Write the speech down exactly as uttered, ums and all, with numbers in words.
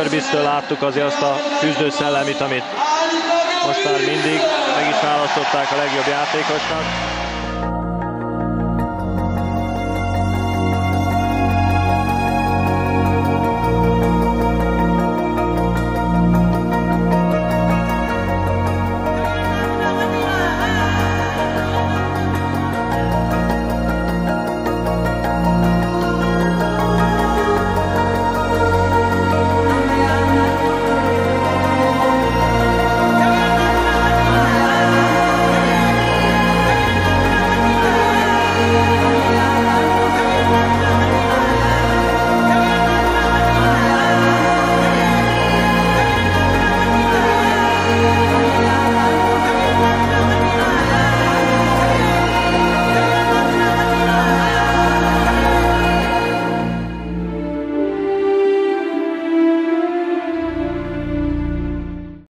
Purvis-től láttuk azért azt a küzdő szellemit, amit most már mindig meg is választották a legjobb játékosnak.